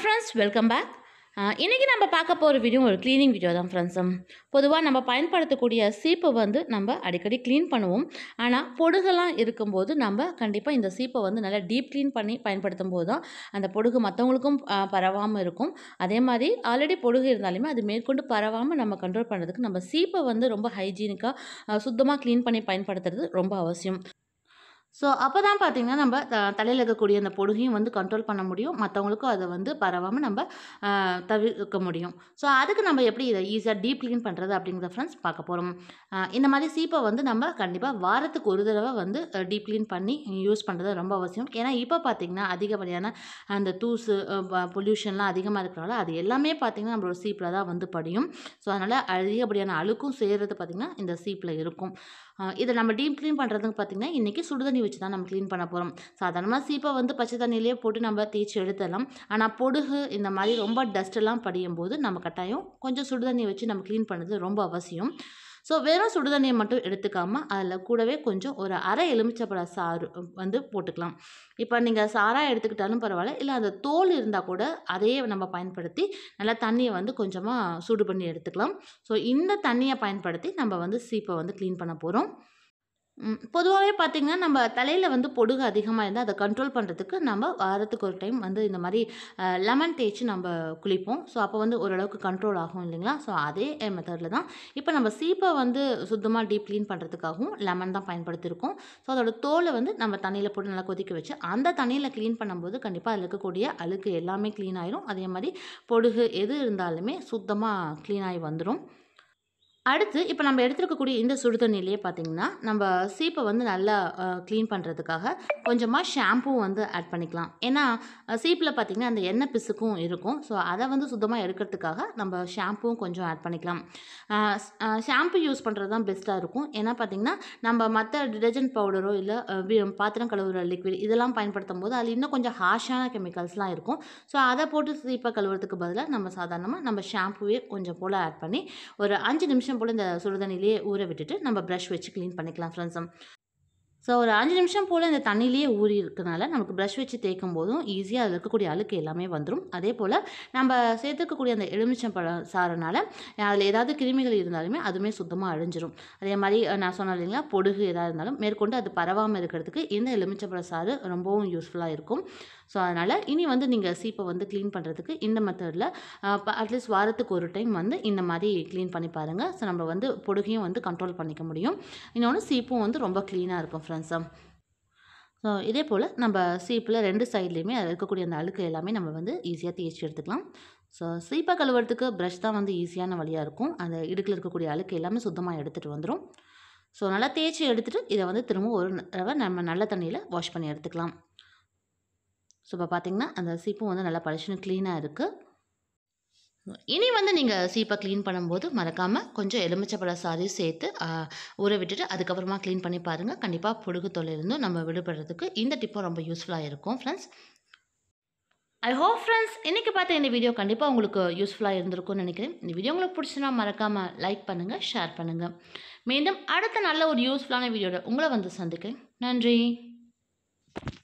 Hi friends, welcome back. இன்றைக்கி நம்ம பார்க்க போகிற வீடியோ ஒரு க்ளீனிங் வீடியோ தான் ஃப்ரெண்ட்ஸ். பொதுவாக நம்ம பயன்படுத்தக்கூடிய சீப்பை வந்து நம்ம அடிக்கடி க்ளீன் பண்ணுவோம். ஆனால் பொடுகெல்லாம் இருக்கும்போது நம்ம கண்டிப்பாக இந்த சீப்பை வந்து நல்லா டீப் க்ளீன் பண்ணி பயன்படுத்தும் போது தான் அந்த பொடுகு மற்றவங்களுக்கும் பரவாமல் இருக்கும். அதே மாதிரி ஆல்ரெடி பொடுகு இருந்தாலுமே அது மேற்கொண்டு பரவாமல் நம்ம கண்ட்ரோல் பண்ணுறதுக்கு நம்ம சீப்பை வந்து ரொம்ப ஹைஜீனிக்காக சுத்தமாக க்ளீன் பண்ணி பயன்படுத்துறது ரொம்ப அவசியம். ஸோ அப்போ தான் பார்த்திங்கன்னா நம்ம தலையில் இருக்கக்கூடிய அந்த பொடுகையும் வந்து கண்ட்ரோல் பண்ண முடியும், மற்றவங்களுக்கும் அதை வந்து பரவாமல் நம்ம தவிர்க்க முடியும். ஸோ அதுக்கு நம்ம எப்படி இதை ஈஸியாக டீப் க்ளீன் பண்ணுறது அப்படிங்கிறத ஃப்ரெண்ட்ஸ் பார்க்க போகிறோம். இந்த மாதிரி சீப்பை வந்து நம்ம கண்டிப்பாக வாரத்துக்கு ஒரு தடவை வந்து டீப் க்ளீன் பண்ணி யூஸ் பண்ணுறது ரொம்ப அவசியம். ஏன்னா இப்போ பார்த்திங்கன்னா அதிகப்படியான அந்த தூசு பொல்யூஷன்லாம் அதிகமாக இருக்கிறனால அது எல்லாமே பார்த்திங்கன்னா நம்மளோட சீப்பில் தான் வந்து படியும். ஸோ அதனால் அதிகப்படியான அழுக்கும் சேர்றது பார்த்திங்கன்னா இந்த சீப்பில் இருக்கும். இதை நம்ம டீப் க்ளீன் பண்ணுறதுக்கு பார்த்திங்கன்னா இன்றைக்கி சுடுதண்ணி வச்சு தான் நம்ம க்ளீன் பண்ண போகிறோம். சாதாரணமாக சீப்பை வந்து பச்சை தண்ணியிலே போட்டு நம்ம தேய்ச்சி எடுத்துடலாம். ஆனால் பொடுகு இந்த மாதிரி ரொம்ப டஸ்ட்டெல்லாம் படியும் போது நம்ம கட்டாயம் கொஞ்சம் சுடுதண்ணி வச்சு நம்ம க்ளீன் பண்ணுறது ரொம்ப அவசியம். ஸோ வெறும் சுடுதண்ணியை மட்டும் எடுத்துக்காமல் அதில் கூடவே கொஞ்சம் ஒரு அரை எலுமிச்சப்பழ சாறு வந்து போட்டுக்கலாம். இப்போ நீங்கள் சாராக எடுத்துக்கிட்டாலும் பரவாயில்ல, இல்லை அந்த தோல் இருந்தால் கூட அதையே நம்ம பயன்படுத்தி நல்லா தண்ணியை வந்து கொஞ்சமாக சூடு பண்ணி எடுத்துக்கலாம். ஸோ இந்த தண்ணியை பயன்படுத்தி நம்ம வந்து சீப்பை வந்து க்ளீன் பண்ண போகிறோம். பொதுவாகவே பார்த்திங்கன்னா நம்ம தலையில் வந்து பொடுகு அதிகமாக இருந்தால் அதை கண்ட்ரோல் பண்ணுறதுக்கு நம்ம வாரத்துக்கு ஒரு டைம் வந்து இந்த மாதிரி லெமன் தேய்ச்சி நம்ம குளிப்போம். ஸோ அப்போ வந்து ஓரளவுக்கு கண்ட்ரோல் ஆகும் இல்லைங்களா? ஸோ அதே மெத்தடில் தான் இப்போ நம்ம சீப்பை வந்து சுத்தமாக டீப் க்ளீன் பண்ணுறதுக்காகவும் லெமன் தான் பயன்படுத்தியிருக்கோம். ஸோ அதோட தோலை வந்து நம்ம தண்ணியில் போட்டு நல்லா கொதிக்க வச்சு அந்த தண்ணியில் க்ளீன் பண்ணும்போது கண்டிப்பாக அதில் இருக்கக்கூடிய அழுக்கு எல்லாமே க்ளீன் ஆயிரும். அதே மாதிரி பொடுகு எது இருந்தாலுமே சுத்தமாக க்ளீன் ஆகி வந்துடும். அடுத்து இப்போ நம்ம எடுத்துருக்கக்கூடிய இந்த சுடு தண்ணியிலே பார்த்திங்கன்னா நம்ம சீப்பை வந்து நல்லா க்ளீன் பண்ணுறதுக்காக கொஞ்சமாக ஷாம்பூ வந்து ஆட் பண்ணிக்கலாம். ஏன்னா சீப்பில் பார்த்திங்கன்னா அந்த எண்ணெய் பிசுக்கும் இருக்கும். ஸோ அதை வந்து சுத்தமாக எடுக்கிறதுக்காக நம்ம ஷாம்பூவும் கொஞ்சம் ஆட் பண்ணிக்கலாம். ஷாம்பு யூஸ் பண்ணுறது தான் பெஸ்ட்டாக இருக்கும். ஏன்னா பார்த்திங்கன்னா நம்ம மற்ற டிடர்ஜென்ட் பவுடரோ இல்லை பாத்திரம் கழுவுற லிக்விட் இதெல்லாம் பயன்படுத்தும் போது அதில் இன்னும் கொஞ்சம் ஹார்ஷான கெமிக்கல்ஸ்லாம் இருக்கும். ஸோ அதை போட்டு சீப்பை கழுவுறதுக்கு பதிலாக நம்ம சாதாரணமாக நம்ம ஷாம்பூவே கொஞ்சம் போல் ஆட் பண்ணி ஒரு 5 நிமிஷம் போல் இந்த சுடுதண்ணிலேயே ஊற விட்டுட்டு நம்ம ப்ரஷ் வச்சு க்ளீன் பண்ணிக்கலாம் ஃப்ரெண்ட்ஸ். ஸோ ஒரு 5 நிமிஷம் போல் இந்த தண்ணியிலேயே ஊறி இருக்கனால நமக்கு ப்ரஷ் வச்சு தேய்க்கும் போதும் ஈஸியாக அதில் இருக்கக்கூடிய அழுக்கு எல்லாமே வந்துடும். அதே போல் நம்ம சேர்த்துக்கக்கூடிய அந்த எலுமிச்சம்பழம் சாறுனால அதில் ஏதாவது கிருமிகள் இருந்தாலுமே அதுவுமே சுத்தமாக அழிஞ்சிரும். அதே மாதிரி நான் சொன்னேன் இல்லைங்களா, பொடுகு ஏதாவது இருந்தாலும் மேற்கொண்டு அது பரவாமல் இருக்கிறதுக்கு இந்த எலுமிச்சம்பழ சாறு ரொம்பவும் யூஸ்ஃபுல்லாக இருக்கும். ஸோ அதனால் இனி வந்து நீங்கள் சீப்பை வந்து க்ளீன் பண்ணுறதுக்கு இந்த மெத்தடில் அட்லீஸ்ட் வாரத்துக்கு ஒரு டைம் வந்து இந்த மாதிரி க்ளீன் பண்ணி பாருங்கள். ஸோ நம்ம வந்து பொடுகையும் வந்து கண்ட்ரோல் பண்ணிக்க முடியும். இன்னொன்று சீப்பும் வந்து ரொம்ப க்ளீனாக இருக்கும் ஃப்ரெண்ட்ஸா. ஸோ இதே போல் நம்ம சீப்பில் 2 சைட்லேயுமே அதில் இருக்கக்கூடிய அந்த அழுக்கு எல்லாமே நம்ம வந்து ஈஸியாக தேய்ச்சி எடுத்துக்கலாம். ஸோ சீப்பை கழுவுறதுக்கு ப்ரஷ் தான் வந்து ஈஸியான வழியாக இருக்கும். அந்த இடுக்கில் இருக்கக்கூடிய அழுக்கு எல்லாமே சுத்தமாக எடுத்துகிட்டு வந்துடும். ஸோ நல்லா தேய்ச்சி எடுத்துகிட்டு இதை வந்து திரும்ப ஒரு தடவை நம்ம நல்ல தண்ணியில் வாஷ் பண்ணி எடுத்துக்கலாம். ஸோ இப்போ பார்த்திங்கன்னா அந்த சீப்பும் வந்து நல்லா பளிச்சுன்னு க்ளீனாக இருக்குது. இனி வந்து நீங்கள் சீப்பை க்ளீன் பண்ணும்போது மறக்காமல் கொஞ்சம் எலுமிச்சப்பழ சாறையும் சேர்த்து ஊற விட்டுட்டு அதுக்கப்புறமா க்ளீன் பண்ணி பாருங்கள். கண்டிப்பாக பொடுகு தொல்லையிலிருந்தும் நம்ம விடுபடுறதுக்கு இந்த டிப்பும் ரொம்ப யூஸ்ஃபுல்லாக இருக்கும் ஃப்ரெண்ட்ஸ். ஐ ஹோப் ஃப்ரெண்ட்ஸ் இன்றைக்கி பார்த்த இந்த வீடியோ கண்டிப்பாக உங்களுக்கு யூஸ்ஃபுல்லாக இருந்திருக்கும்னு நினைக்கிறேன். இந்த வீடியோ உங்களுக்கு பிடிச்சுன்னா மறக்காமல் லைக் பண்ணுங்கள், ஷேர் பண்ணுங்கள். மீண்டும் அடுத்த நல்ல ஒரு யூஸ்ஃபுல்லான வீடியோட உங்களை வந்து சந்திக்கிறேன். நன்றி.